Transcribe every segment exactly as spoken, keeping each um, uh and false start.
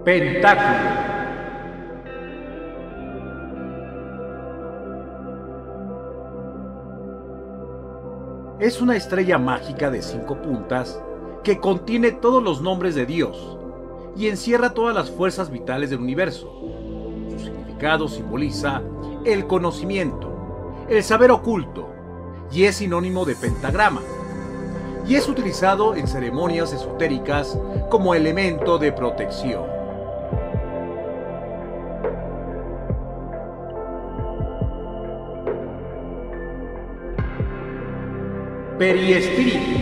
Pentáculo. Es una estrella mágica de cinco puntas que contiene todos los nombres de Dios y encierra todas las fuerzas vitales del universo. Su significado simboliza el conocimiento, el saber oculto, y es sinónimo de pentagrama, y es utilizado en ceremonias esotéricas como elemento de protección. Periespíritu.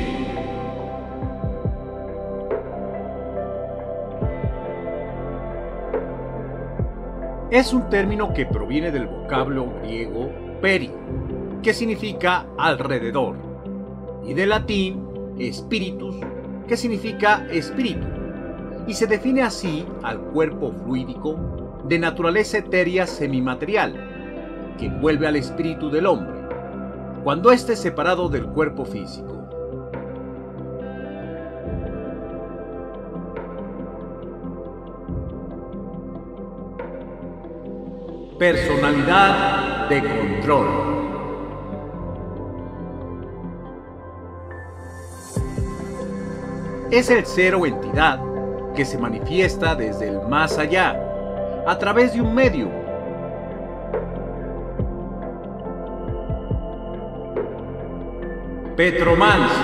Es un término que proviene del vocablo griego peri, que significa alrededor, y del latín spiritus, que significa espíritu, y se define así al cuerpo fluídico de naturaleza etérea semimaterial, que envuelve al espíritu del hombre, cuando éste es separado del cuerpo físico. Personalidad de control. Es el ser o entidad que se manifiesta desde el más allá, a través de un medium. Petromancia.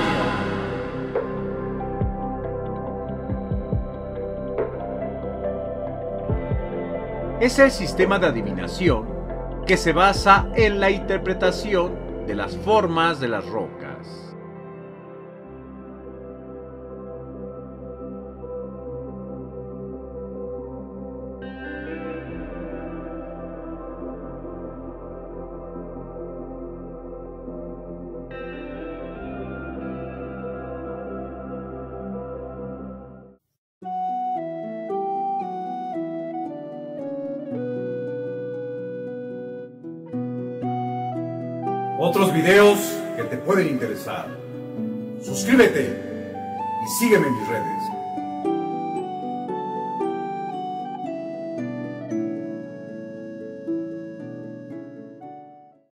Es el sistema de adivinación que se basa en la interpretación de las formas de las rocas. Otros videos que te pueden interesar. Suscríbete y sígueme en mis redes.